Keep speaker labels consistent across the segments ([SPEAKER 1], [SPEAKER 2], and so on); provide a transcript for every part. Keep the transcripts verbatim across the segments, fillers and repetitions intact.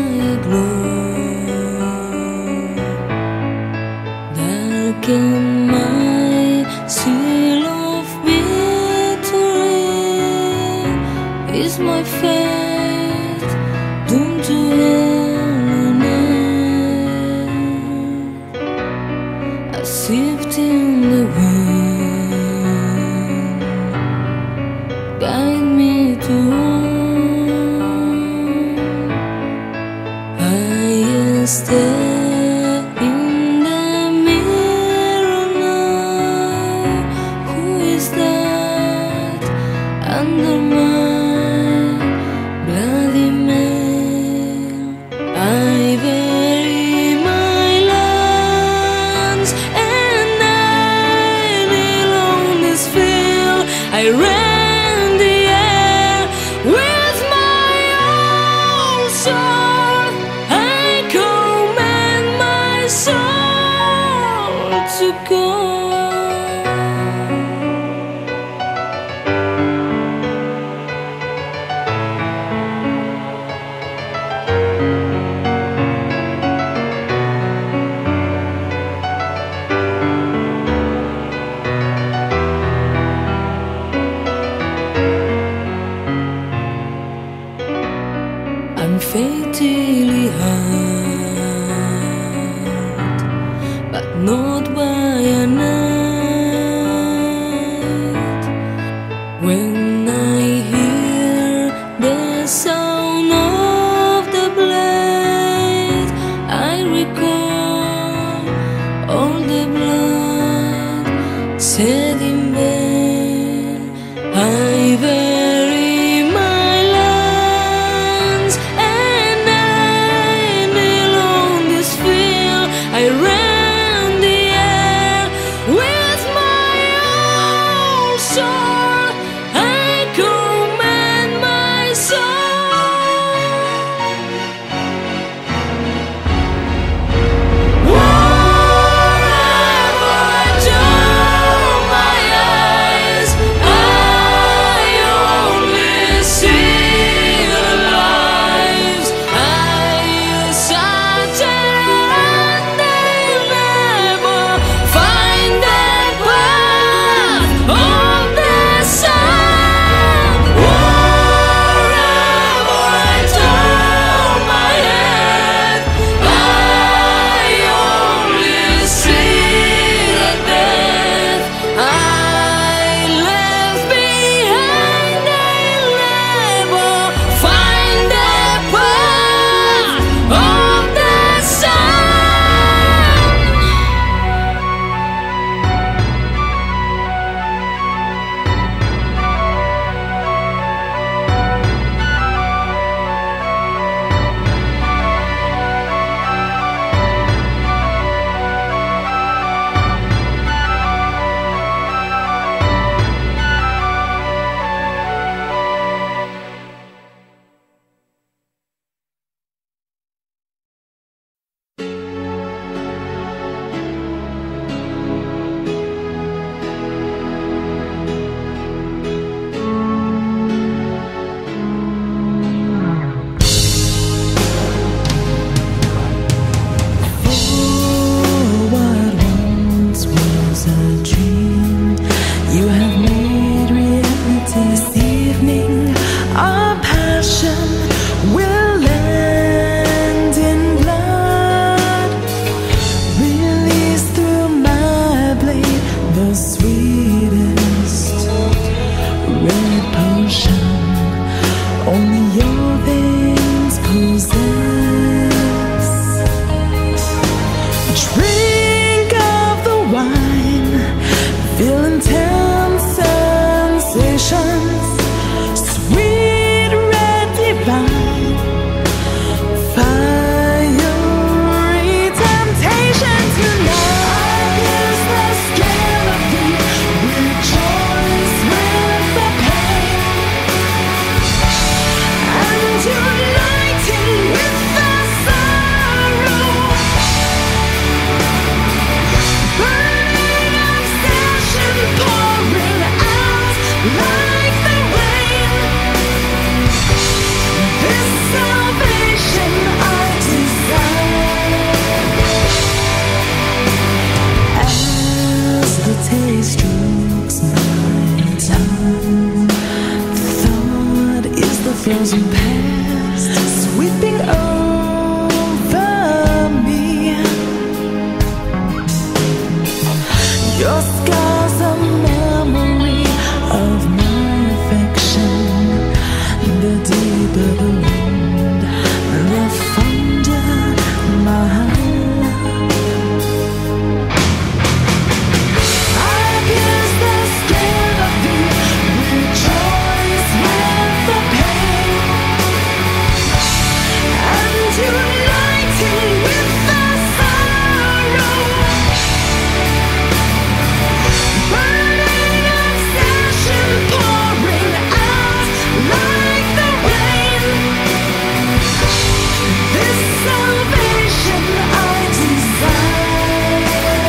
[SPEAKER 1] aglow, darken my seal of victory. Is my fate doomed to hell on earth? A shift in the wind, guide me to home. I stare in the mirror now. Who is that under my bloody mail? I bury my lands and I kneel on this field. I rend the air with my own sword. I command my soul to go. I'm fatally hurt, but not by a night. When I hear the sound of the blade, I recall all the blood shed in vain. I bury my lands and I kneel on this field. I rend the air with my own sword. I command my soul. Wherever I turn my eyes, I only see the lives I sergeant and they thousand past sweeping over me. Your scars are memory of my affection. The deeper the wound, the fonder my love. I pierce the skin of thee, rejoice with the pain, and uniting with the sorrow, burning obsession pouring out like the rain. This salvation I desire.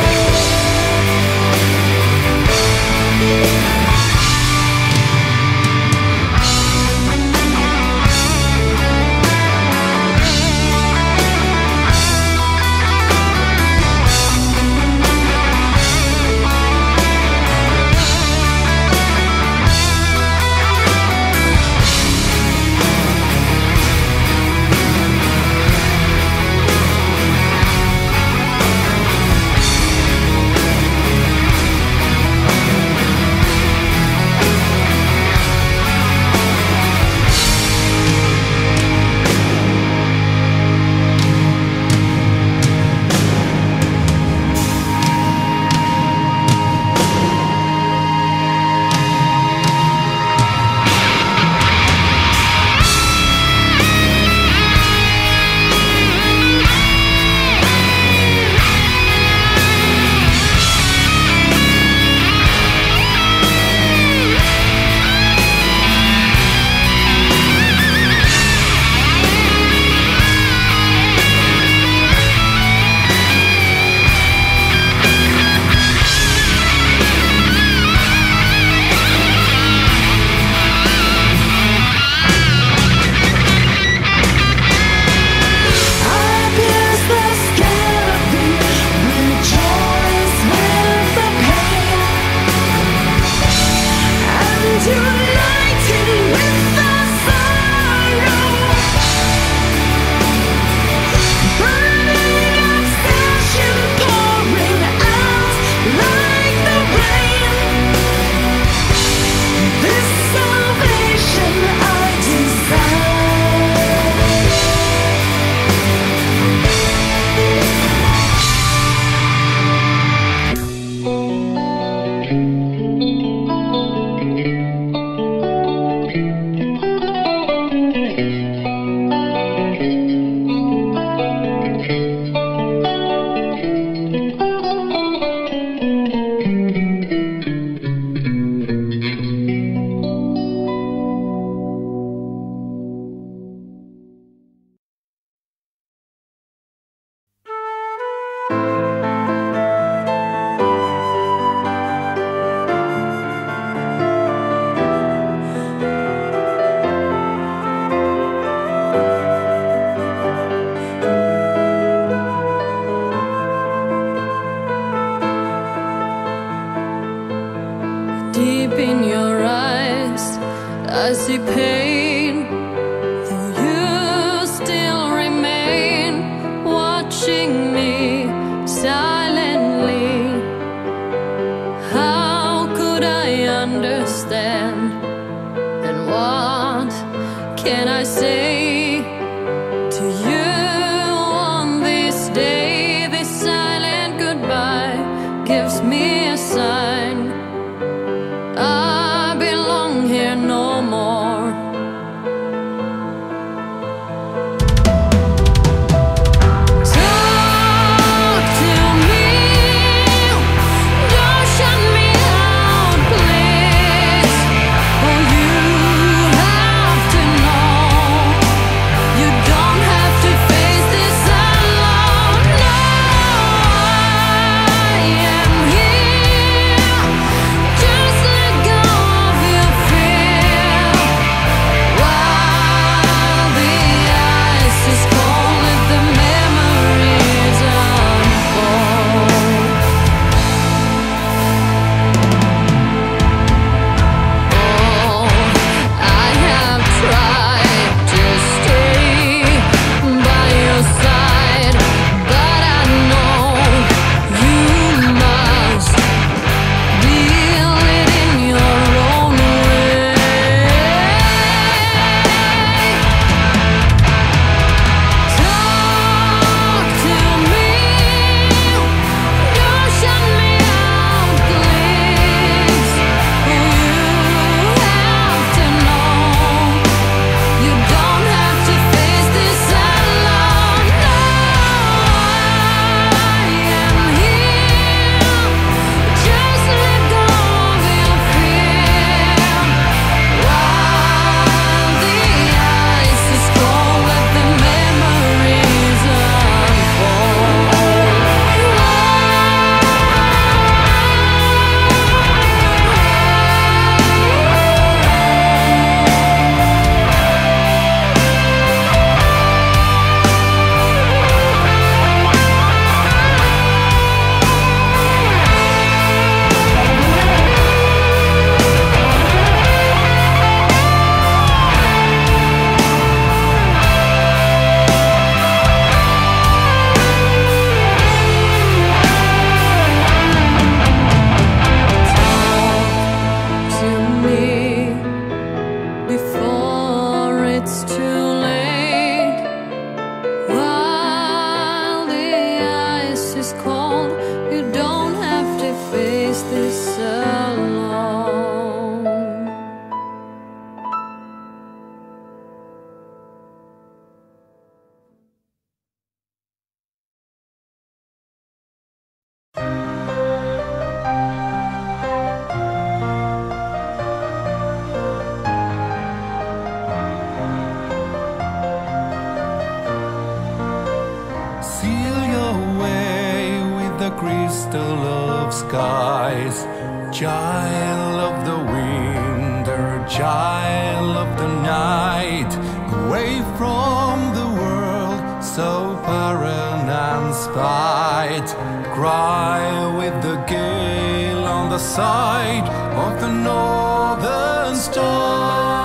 [SPEAKER 1] Deep in your eyes, I see pain, though you still remain watching me silently. How could I understand? And what can I say to you on this day? This silent goodbye gives me a sign. I belong here no more. Talk to me, don't shut me out, please. Oh, you have to know
[SPEAKER 2] crystal of skies, child of the winter, child of the night, away from the world so barren and spite. Cry with the gale on the side of the northern star.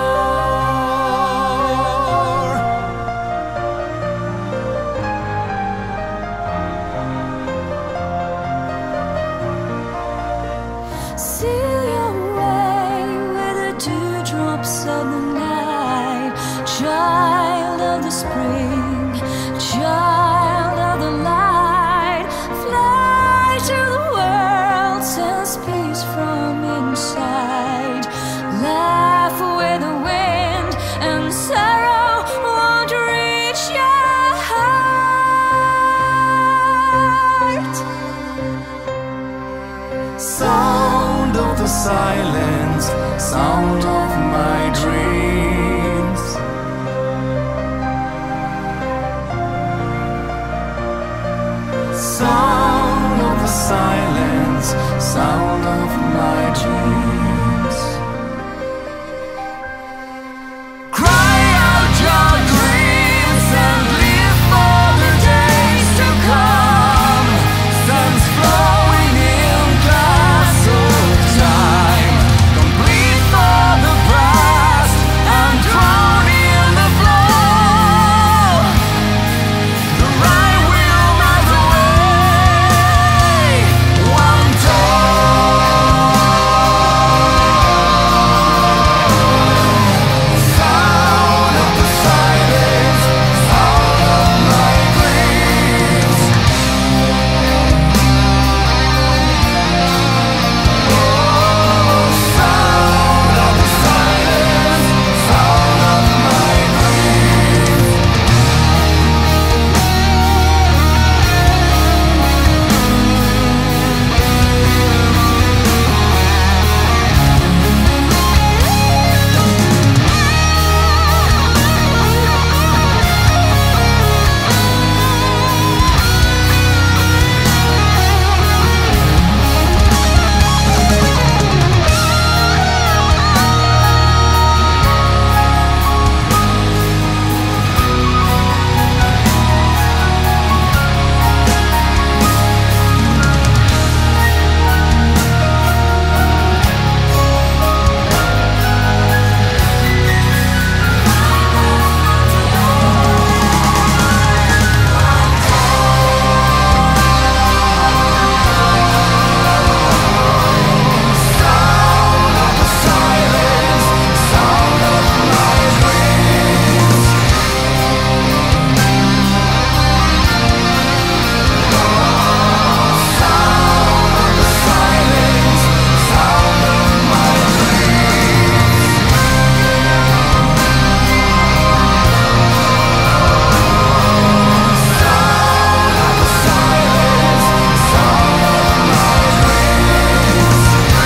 [SPEAKER 1] Seal your way with the dewdrops of the night, child of the spring, child of the light. Fly to the world, sense peace from inside. Laugh with the wind, and sorrow won't reach your heart.
[SPEAKER 2] Sound of the silence, sound of my dreams. Sound of the silence, sound of my dreams. Cry out your dreams and live for the days to come. Sun's flowing in glass of time, complete for the past and drown in the flow. The right will melt away, one dawn. Sound of the silence, sound of my dreams. Sound of the silence, sound of my dreams. Sound of the silence, sound of my dreams. Sound of the silence, sound of my dreams. Sound of the silence, sound of my dreams.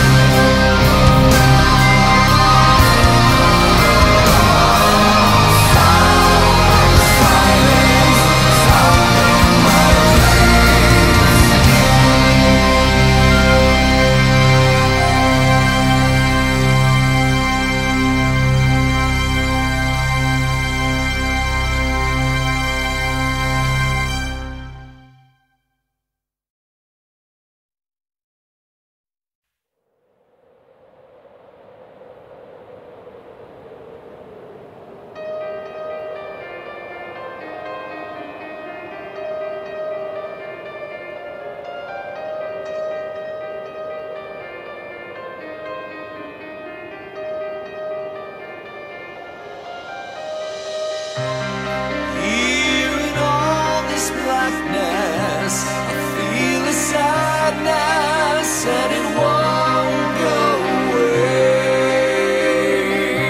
[SPEAKER 2] Here in all this blackness, I feel a sadness and it won't go away.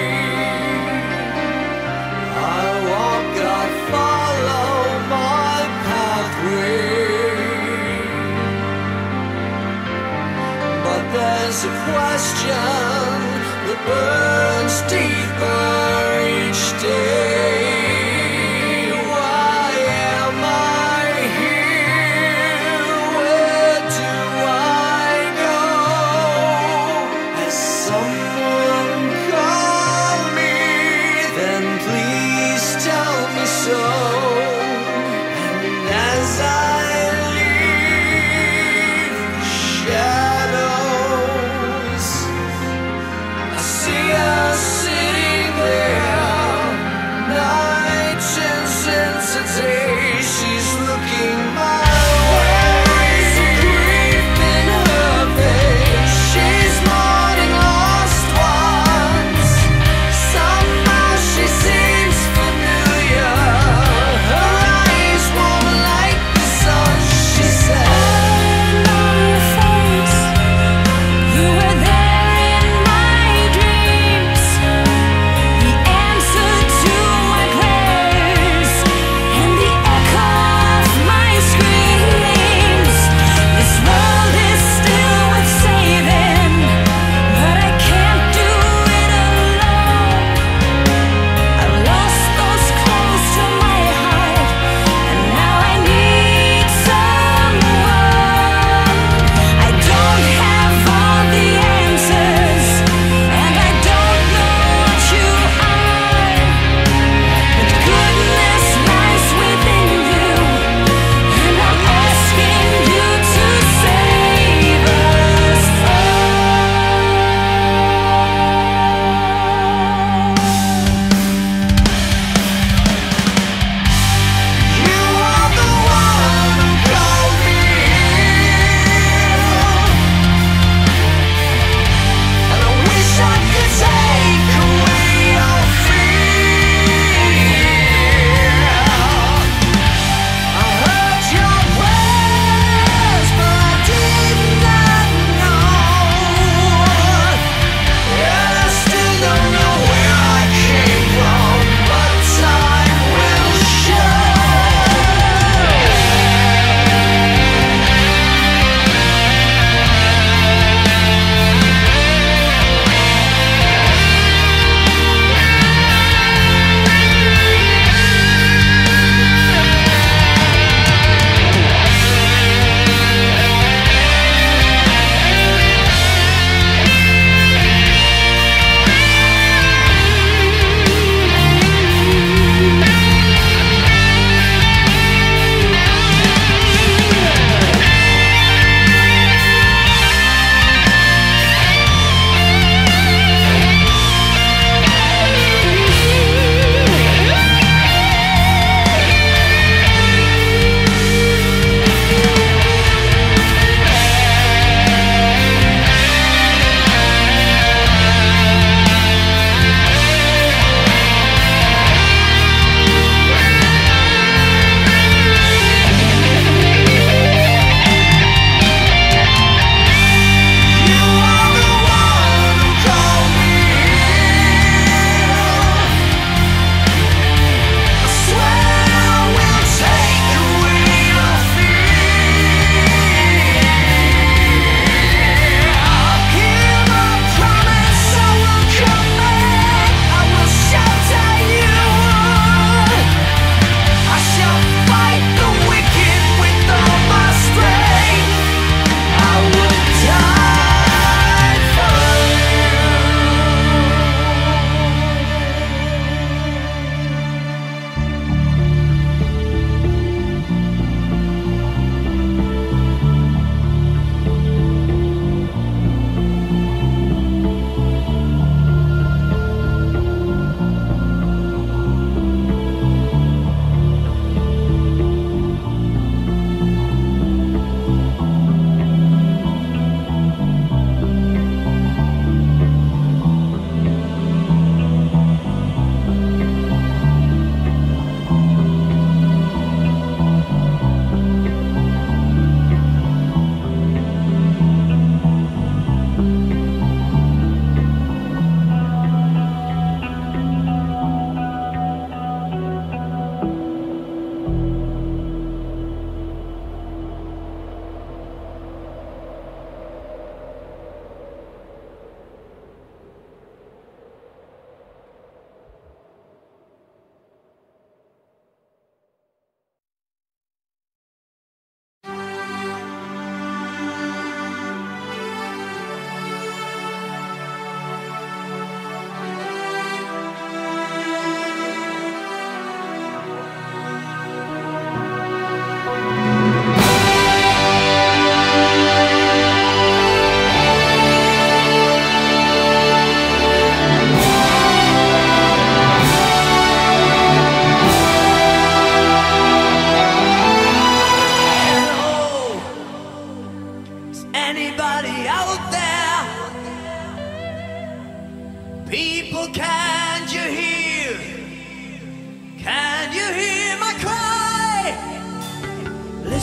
[SPEAKER 2] I walk, I follow my pathway, but there's a question that burns deeper each day. Why am I here? Where do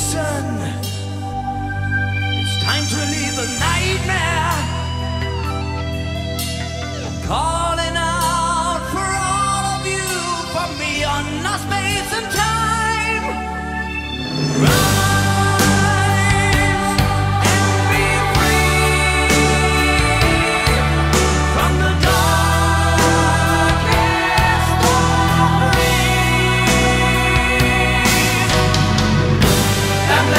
[SPEAKER 2] listen. It's time to leave the nightmare. Calling out for all of you from beyond our space and time. Rise and be free from the darkest of dreams. And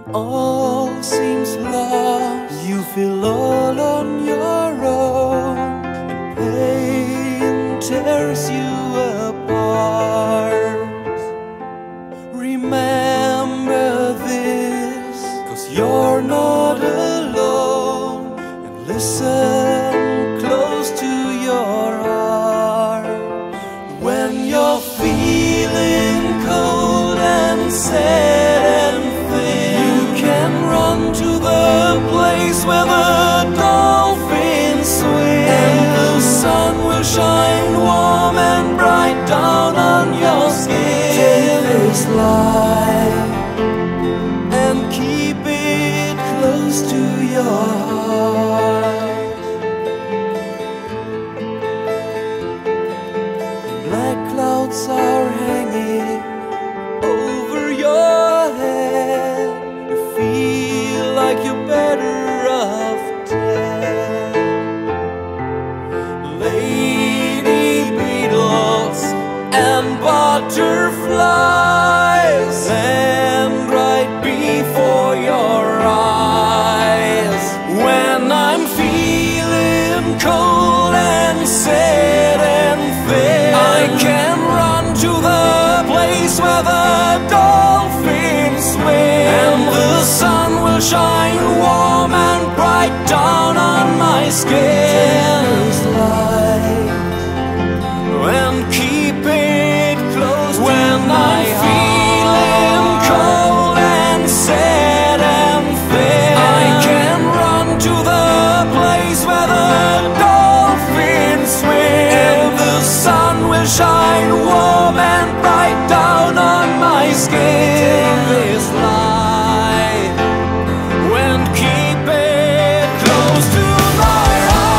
[SPEAKER 3] all seems lost, you feel all on your own, and pain tears you apart. Remember this, 'cause you're not alone, and listen close to your heart. When you're feeling cold and sad and thin, you can run to the place where the dolphins swim, and the sun will shine warm and bright down on your skin. Take this life and keep it close to your heart. Black clouds are hanging over your head. You feel like you're better off dead. Lady beetles and butterflies land right before your eyes. When I'm feeling cold and sad and thin, I can run to the place where the dolphins swim, and the sun will shine warm and bright down on my skin. And keep it close when I'm feeling cold and sad and thin. I can run to the place where the dolphins swim, and the sun will shine warm and bright down on my skin. This light, when keep it close to my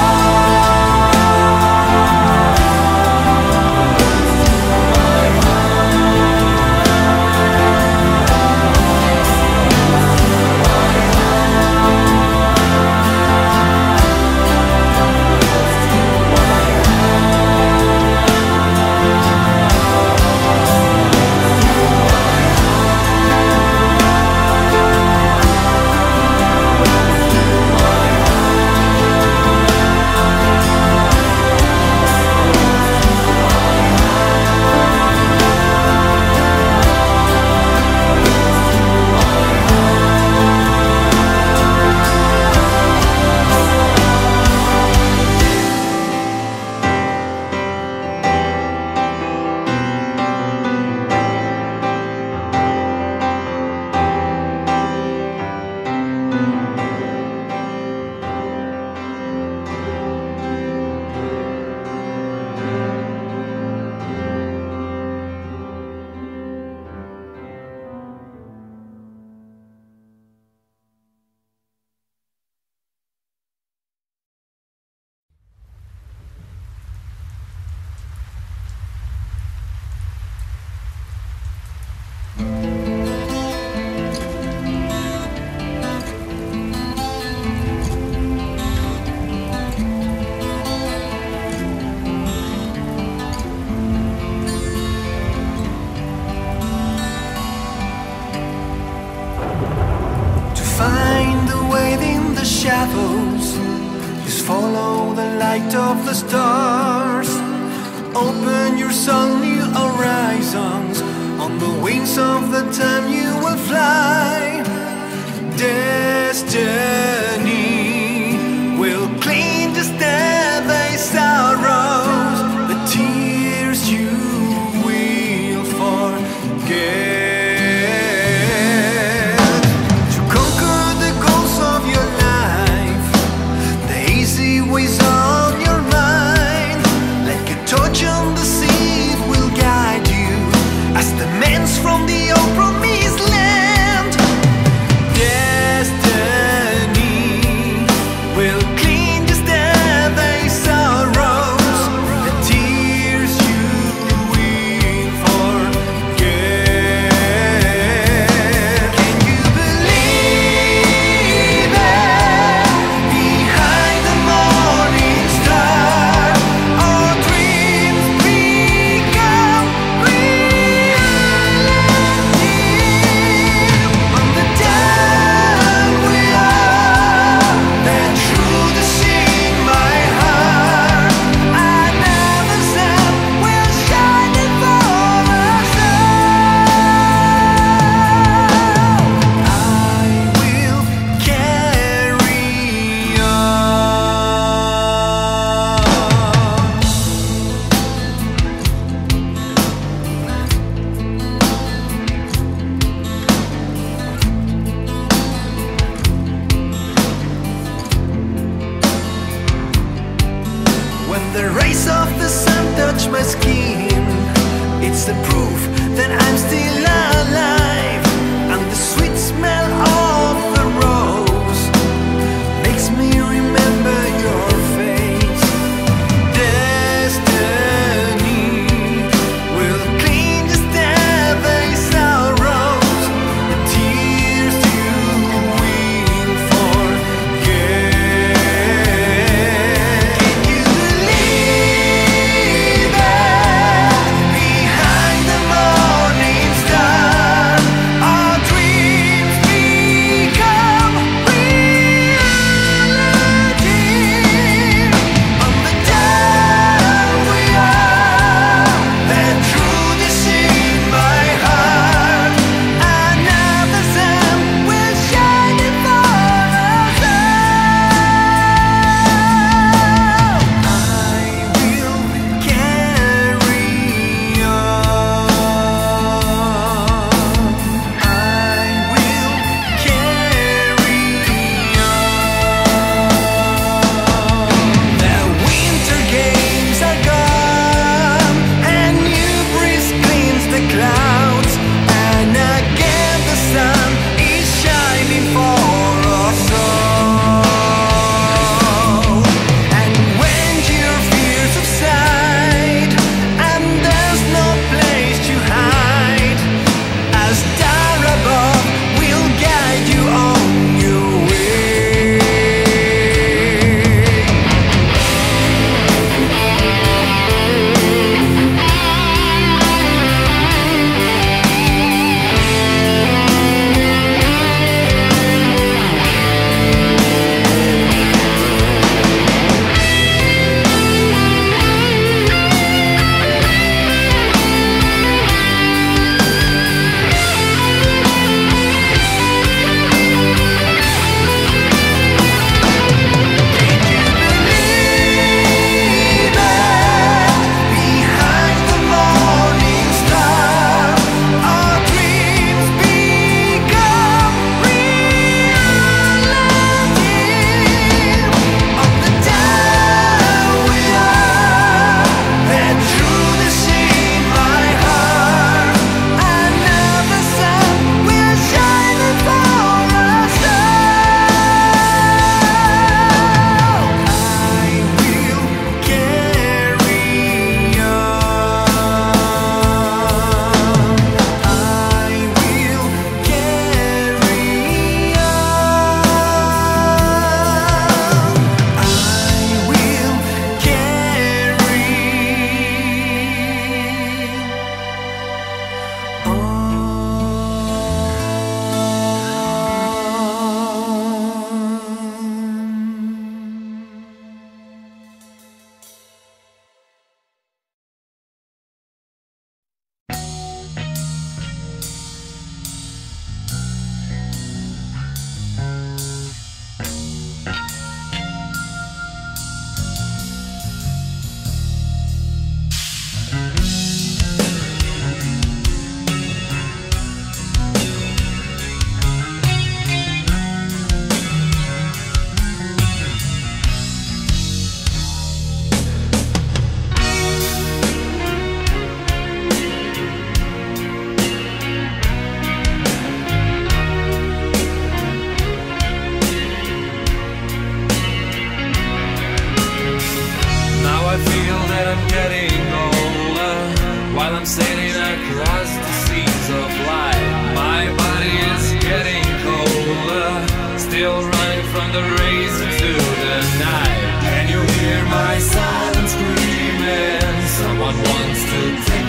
[SPEAKER 4] shadows, just follow the light of the stars. Open your sunny horizons, on the wings of the time you will fly. Destiny will clean the thy sorrows, the tears you will forget.
[SPEAKER 2] From the old promise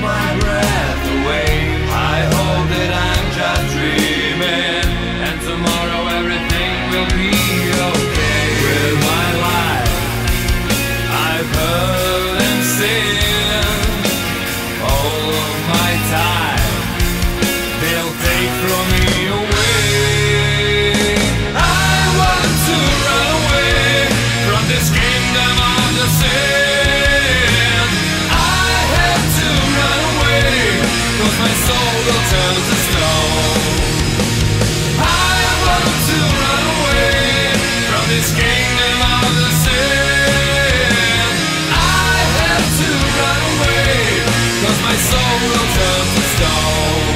[SPEAKER 3] my breath away. I hope that I'm just dreaming, and tomorrow everything will be okay. With my life I've heard and seen, all of my time they'll take from me away. I want to run away from this kingdom of the sin. I have to run away, cause my soul will turn to stone. I want to run away from this kingdom of the sin. I have to run away, cause my soul will turn to stone.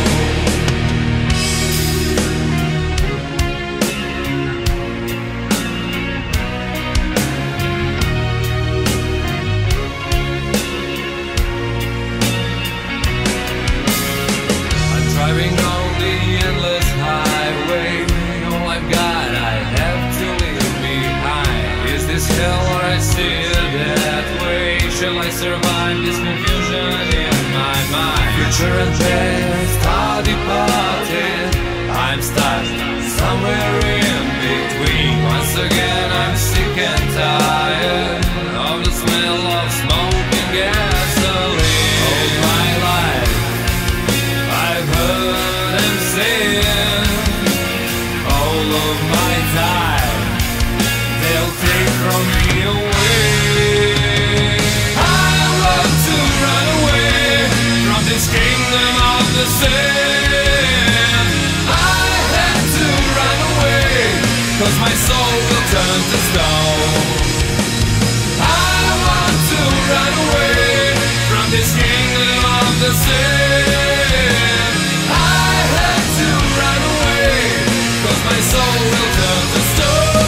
[SPEAKER 3] Driving on the endless highway, all I've got I have to leave behind. Is this hell or I see it that way? Shall I survive this confusion in my mind? Future and past are departed, I'm stuck somewhere in between. Once again I'm sick and tired of the smell of smoke and gasoline. All my life I've heard and seen, all of my time they'll take from me away. I want to run away from this kingdom of the sin. I have to run away, cause my soul will turn to stone. I want to run away from this kingdom of the sin. I have to run away, cause my soul will turn to stone.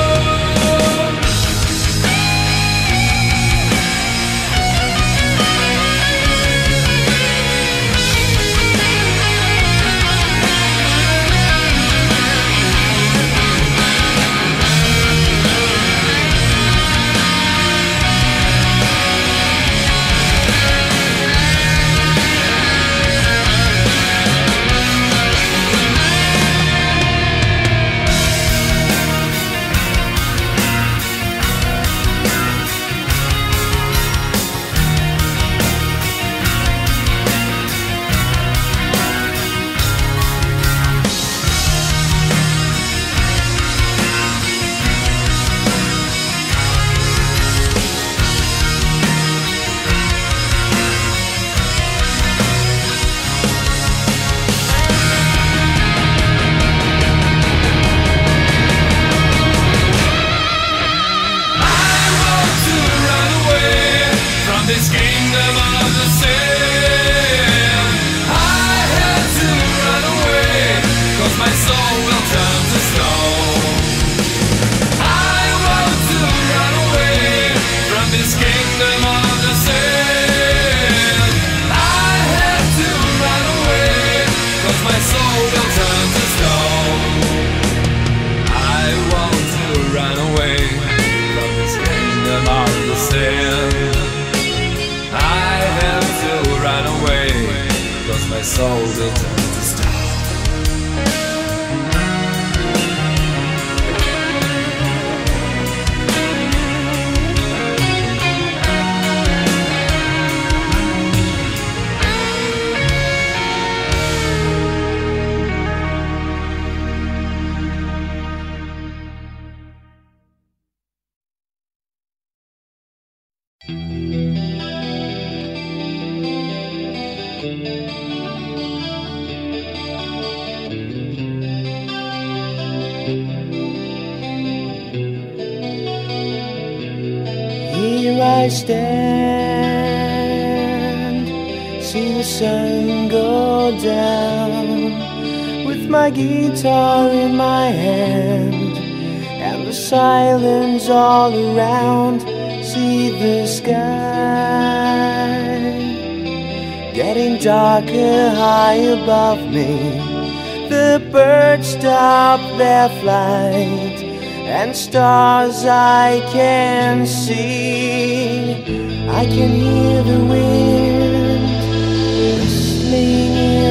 [SPEAKER 3] This kingdom of the sin. I had to run away, cause my soul will turn to stone. I want to run away from this kingdom of the sin. I had to run away, cause my soul will turn to stone. I want to run away from this kingdom of the sin. I have to run away, cause my soul will turn to stone.
[SPEAKER 5] Here I stand, see the sun go down, with my guitar in my hand, and the silence all around. See the sky getting darker high above me. The birds stop their flight, and stars I can see. I can hear the wind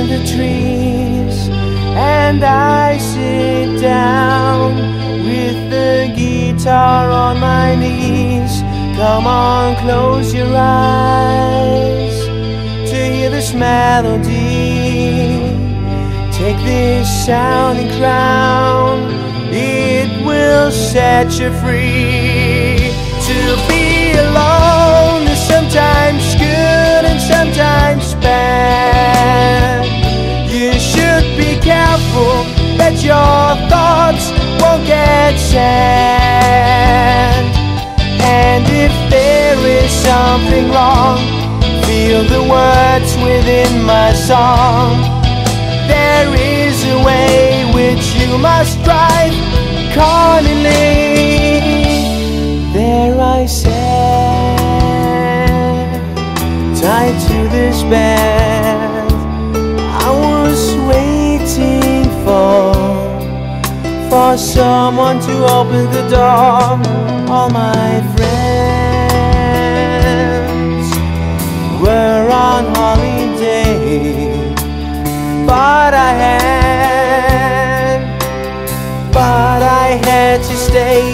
[SPEAKER 5] in the trees, and I sit down with the guitar on my knees. Come on, close your eyes to hear this melody. Take this sounding crown, it will set you free. To be alone is sometimes good and sometimes bad. You should be careful that your thoughts won't get sad. And if there is something wrong, feel the words within my song. There is a way which you must drive accordingly. There I sat, tied to this bed. I was waiting for For someone to open the door. All my friends were on holiday, but I had, but I had to stay.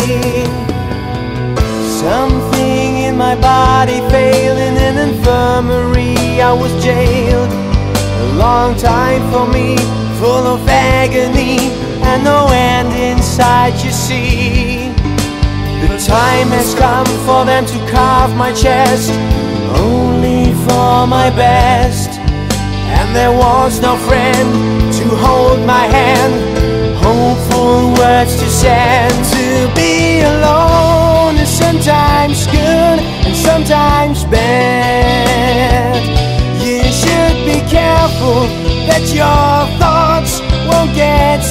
[SPEAKER 5] Something in my body failed in an infirmary. I was jailed a long time for me, full of agony and no end inside, you see. The time has come for them to carve my chest, only for my best. And there was no friend to hold my hand, hopeful words to send. To be alone is sometimes good and sometimes bad. You should be careful that your thoughts won't get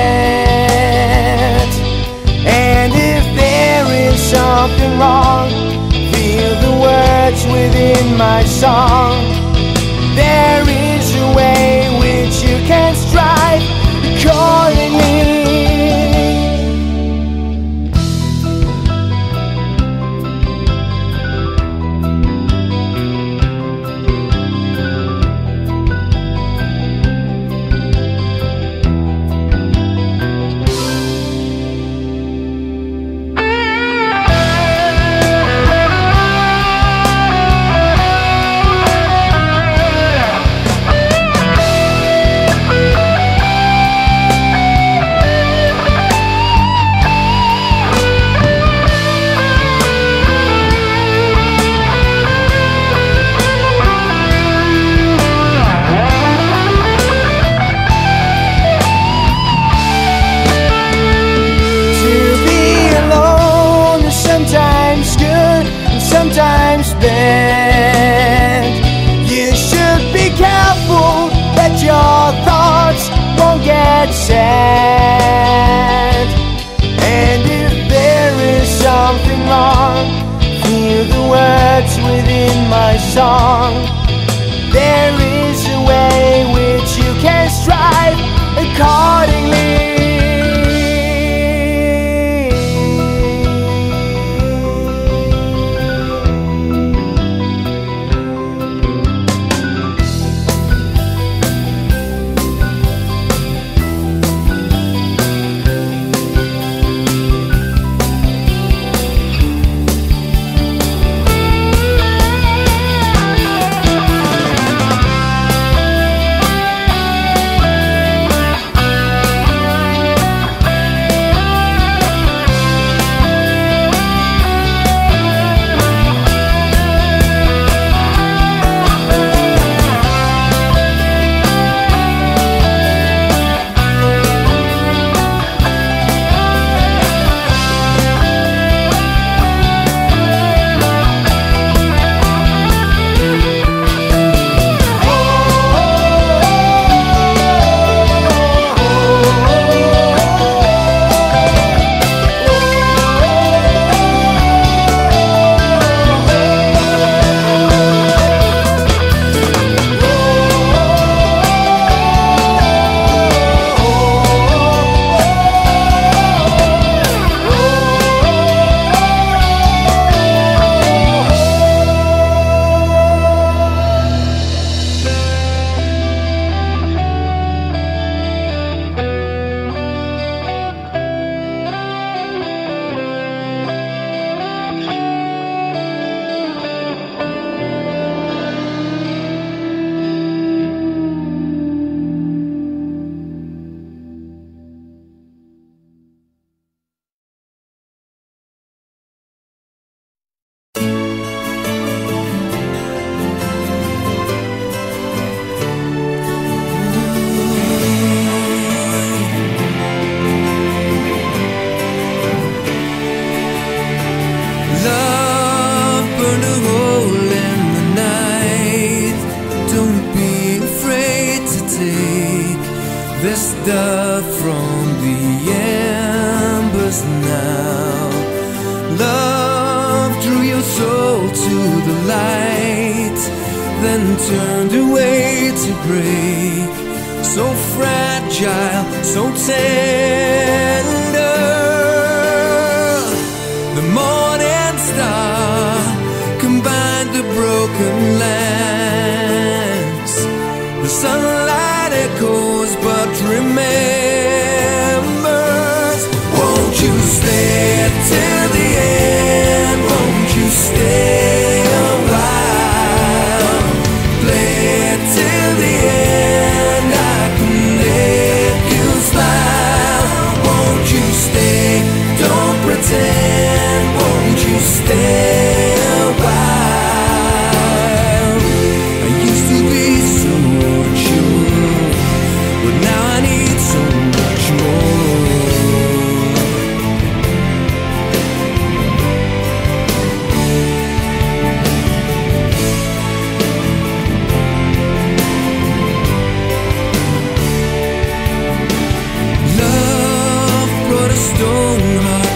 [SPEAKER 5] set. And if there is something wrong, feel the words within my song. There is a way which you can strive accordingly.
[SPEAKER 3] from the embers now. Love drew your soul to the light, then turned away to break. So fragile, so tender. The morning star combined the broken lands. The sunlight echoes but remembers. Won't you stay till the end? Won't you stay a while? Play till the end, I can make you smile. Won't you stay? Don't pretend. Won't you stay a while? I used to be so sure, but now I need so much more. Love brought a stone heart